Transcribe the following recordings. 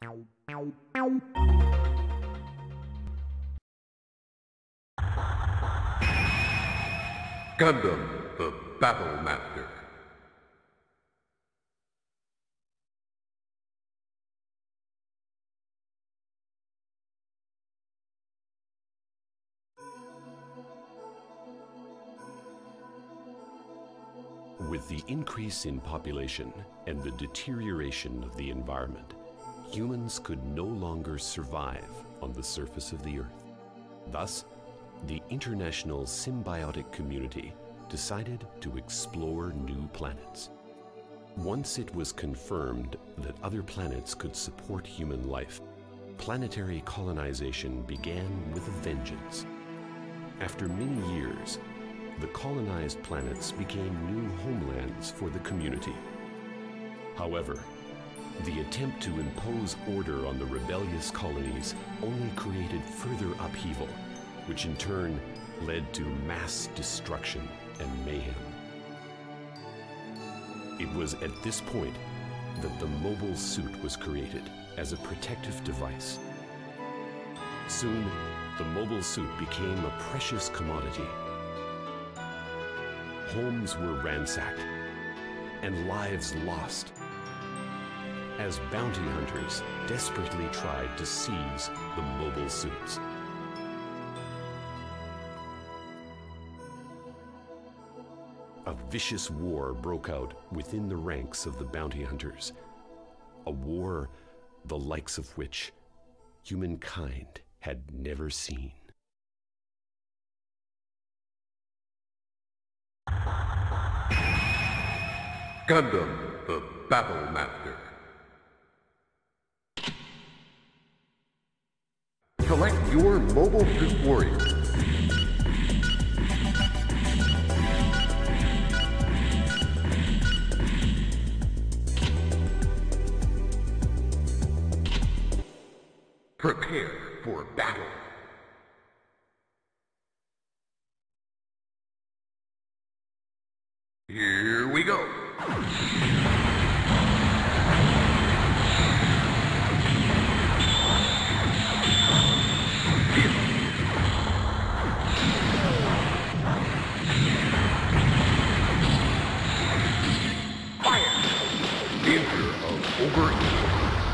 Gundam, the Battle Master. With the increase in population and the deterioration of the environment, humans could no longer survive on the surface of the Earth. Thus, the international symbiotic community decided to explore new planets. Once it was confirmed that other planets could support human life, planetary colonization began with a vengeance. After many years, the colonized planets became new homelands for the community. However, the attempt to impose order on the rebellious colonies only created further upheaval, which in turn led to mass destruction and mayhem. It was at this point that the mobile suit was created as a protective device. Soon, the mobile suit became a precious commodity. Homes were ransacked and lives lost as bounty hunters desperately tried to seize the mobile suits. A vicious war broke out within the ranks of the bounty hunters, a war the likes of which humankind had never seen. Gundam, the Battle Master. Select your mobile suit warrior. Prepare for battle. Here we go. Fire! Danger of overheat.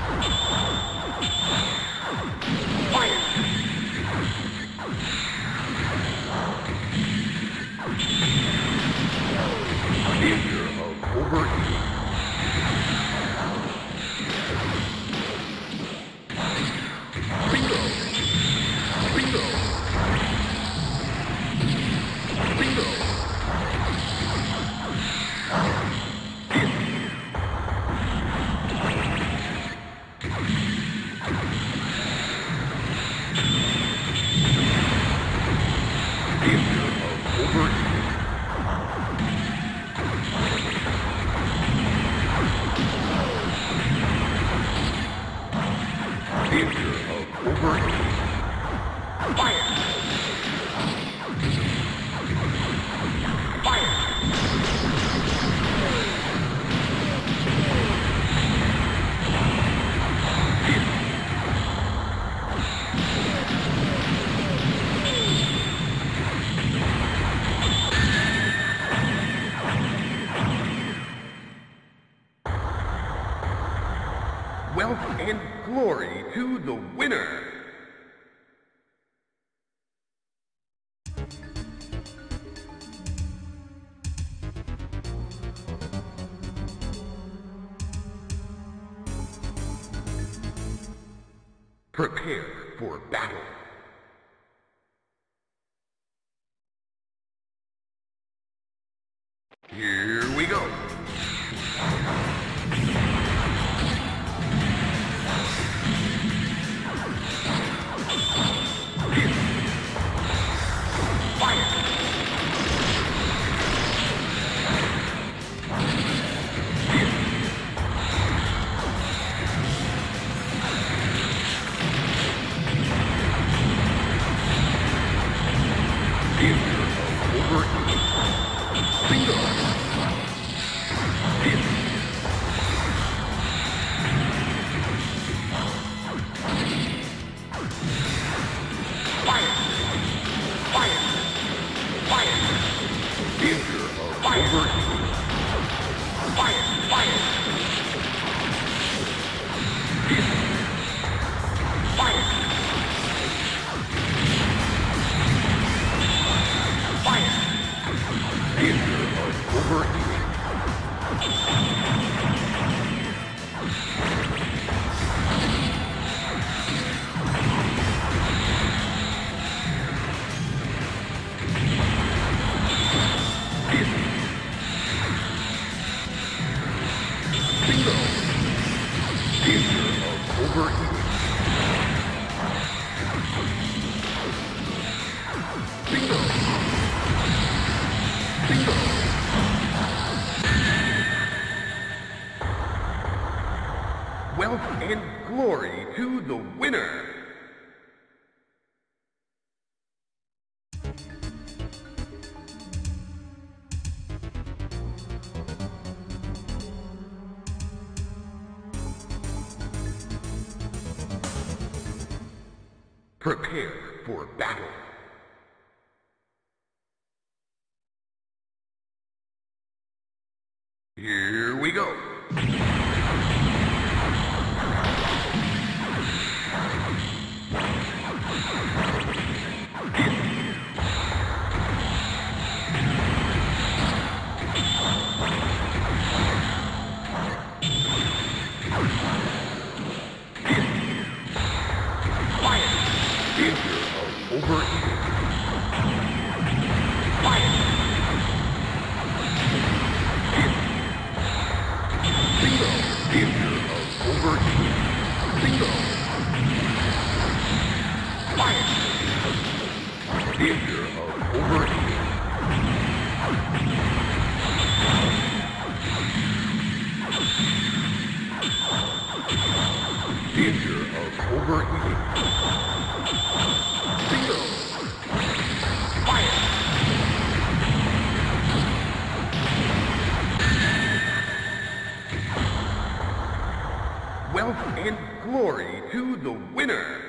Fire! Danger of overheat. Bingo! Bingo! Bingo! Danger of overheat. Danger of overheat. Fire! Fire! Wealth and glory to the winner! Prepare for battle. Here we go. Danger of overeating. Bingo! Bingo! Wealth and glory to the winner! Prepare for battle. Here we go. Overeating. Fire! Bingo! Danger of overeating. Bingo! Fire! Danger of overeating. Danger of overeating. Bingo! Fire! Wealth and glory to the winner!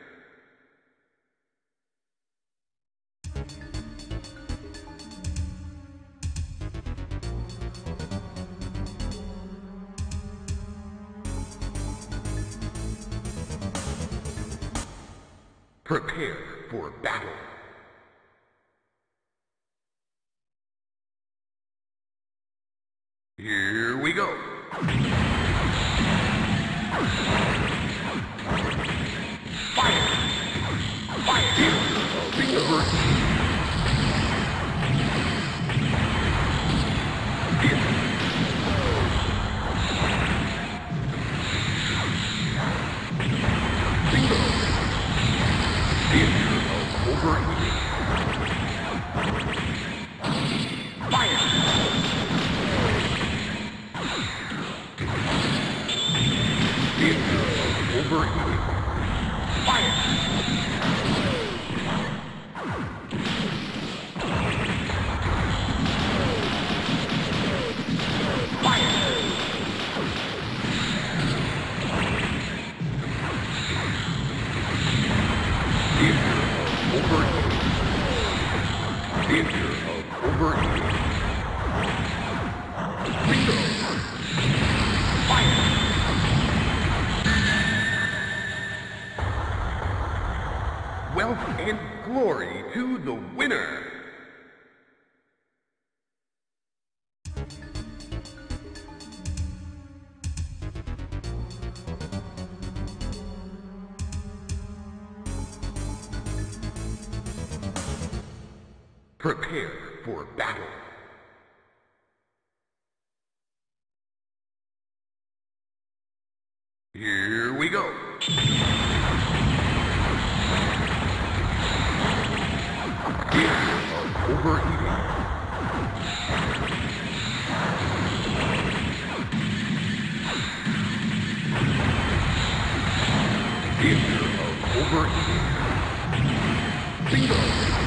Prepare for battle. Here we go. Fire! Fire! Bingo! Overeating. Fire! Danger of overeating. Fire! Fire! Danger of overeating. Danger of overeating. Bingo! Fire! Wealth and glory to the winner! Prepare for battle. Here we go. Danger of overeating. Danger of overeating. Bingo!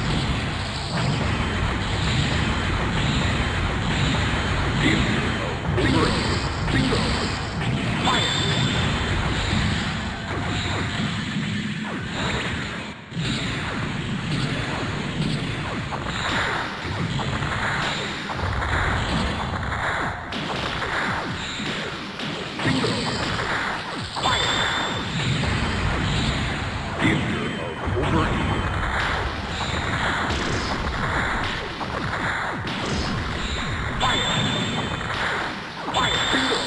Danger of overeating. Bingo! Fire! Bingo! Fire! Danger of overeating. Fire! Fire! Bingo!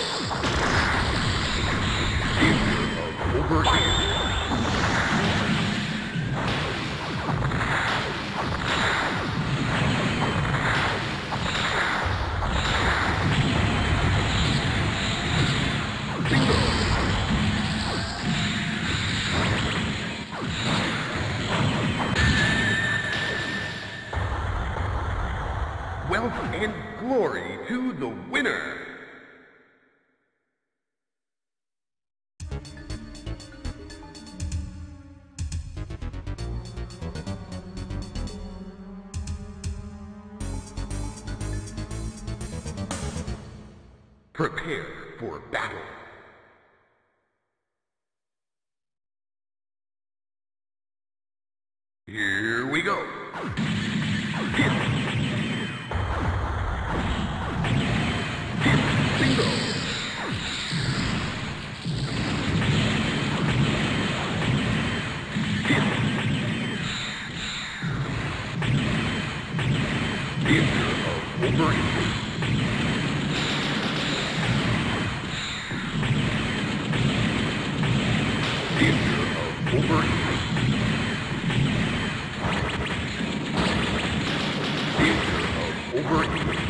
Danger of overeating. Bingo! glory to the winner! Prepare for battle. Here we go. Bingo. Danger of overheating. Danger of overheating. Danger of overheating.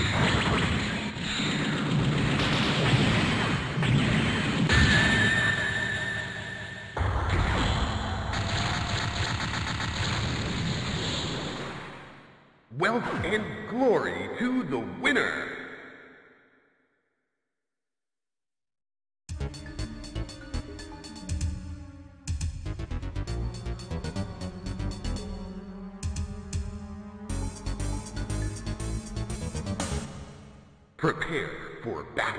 Wealth and glory to the winner! Prepare for battle.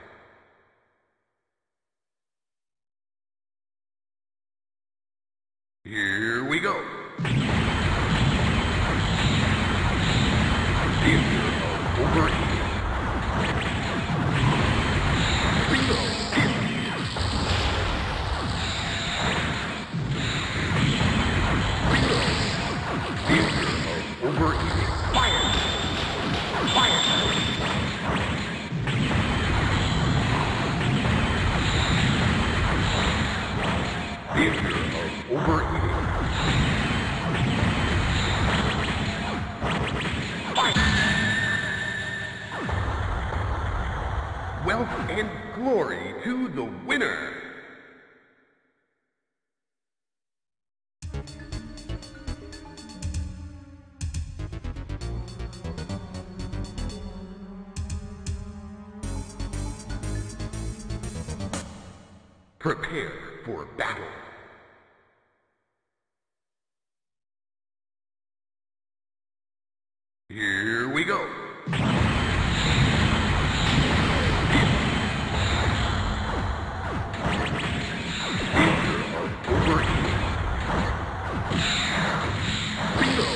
Here we go. Danger of overheating. Bingo. Bingo. Danger of overheating. Fire. Fire. Danger of overheating. Fire. Wealth and glory to the winner. Prepare for battle. Here we go. Danger of overheating. Bingo.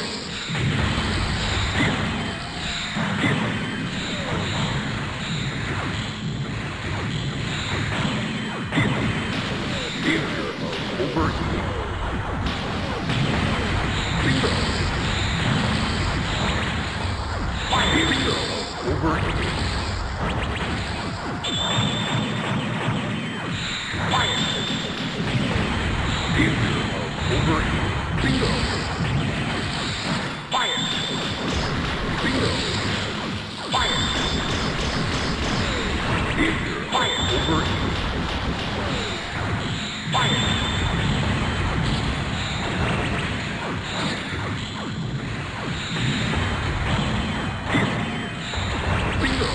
Danger of overheating. Bingo. Bingo of overheating. Fire. Danger of overheating. Bingo. Fire. Bingo. Fire. Danger. Fire. Overheating. Fire. Bingo.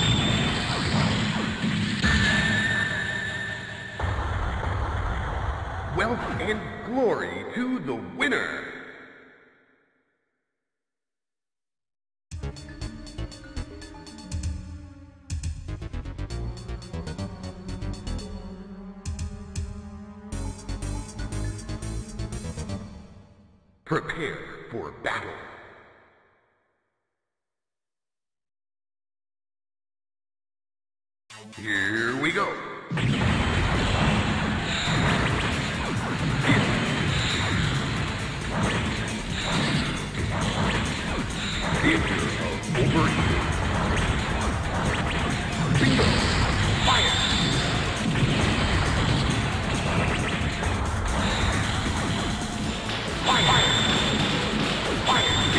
Wealth and glory to the winner. Prepare for battle. Here we go. Danger of overheating. Bingo. Fire. Fire. Fire.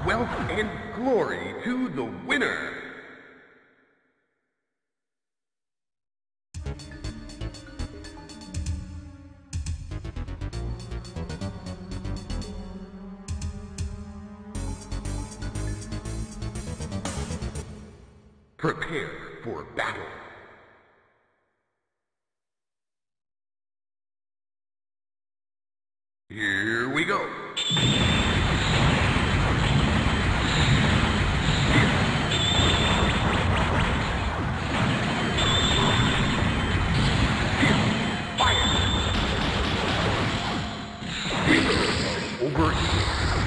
Wealth and glory to the winner! Prepare for battle. Here we go. Fire. Overheat.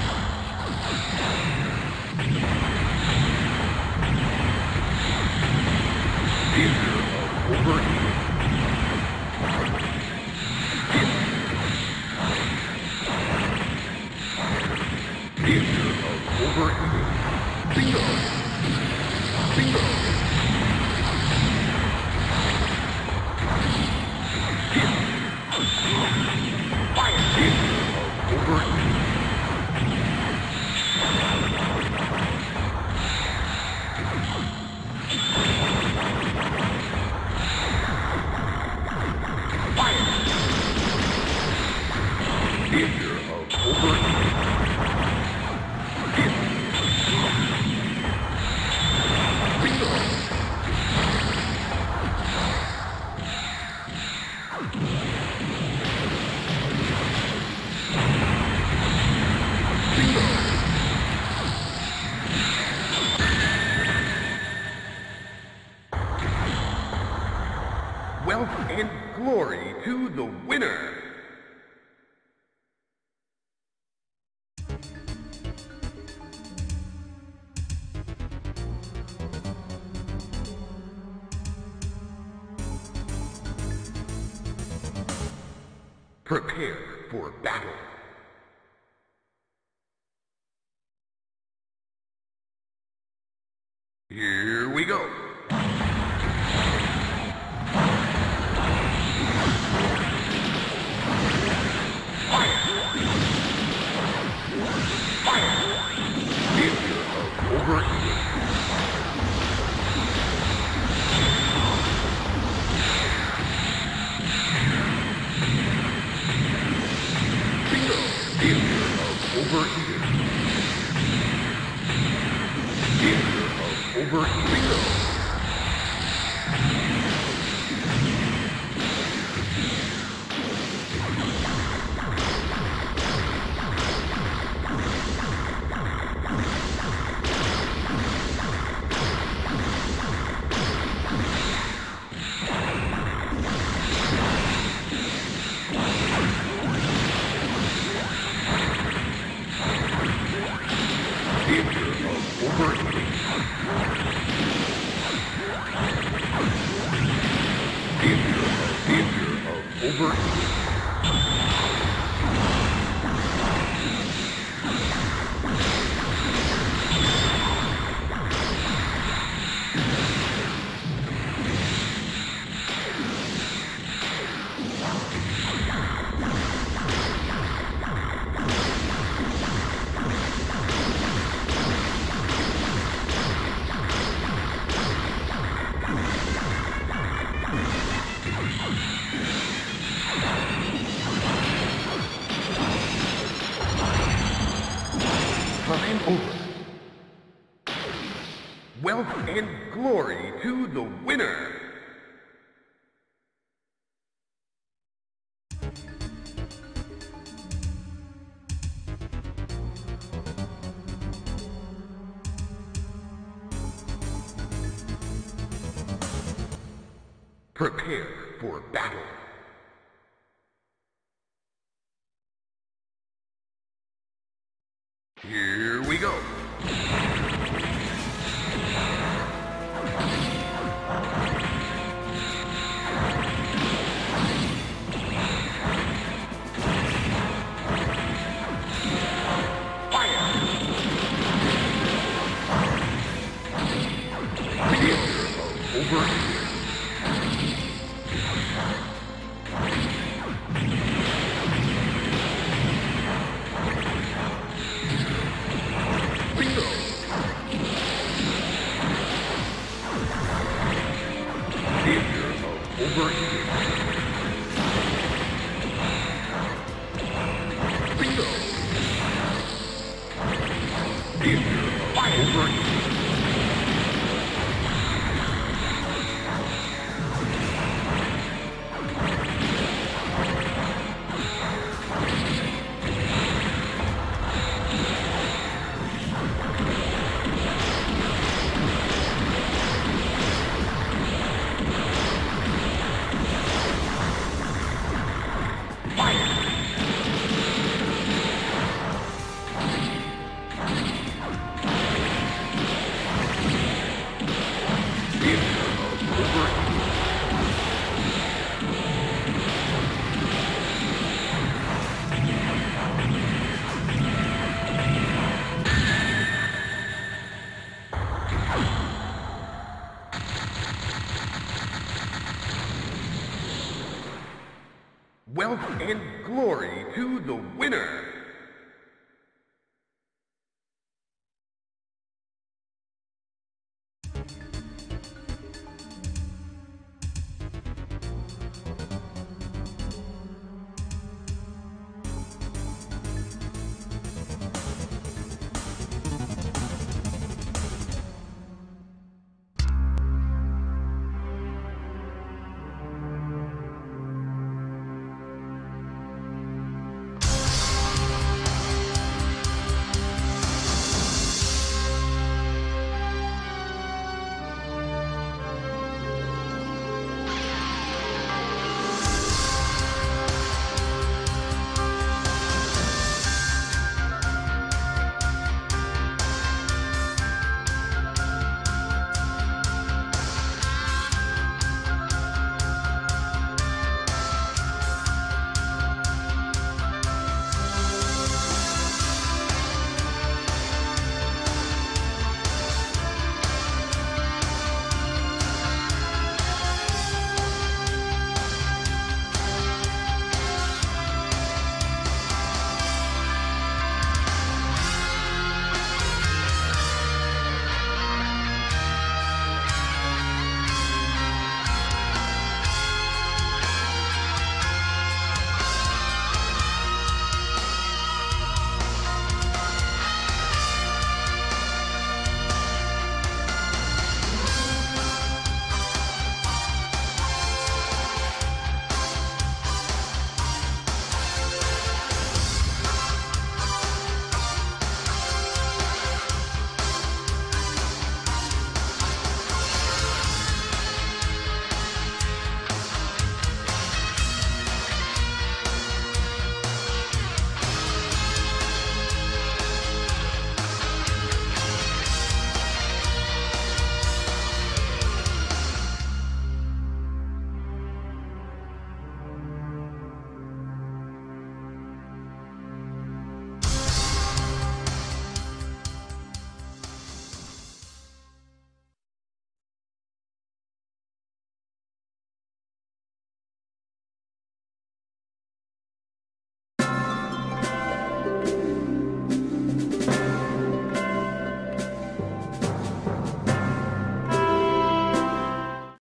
Wealth and glory to the winner! Prepare for battle. Here we go. Time over. Wealth and glory to the winner! Prepare for battle. Here we go. Bingo! Theater of Wolverine. Wealth and glory to the winner!